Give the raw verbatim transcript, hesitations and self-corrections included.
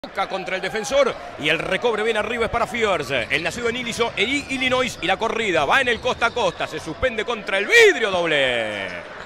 Contra el defensor y el recobre bien arriba es para Fiers. El nacido en Illinois, Illinois y la corrida va en el costa a costa. Se suspende contra el vidrio doble.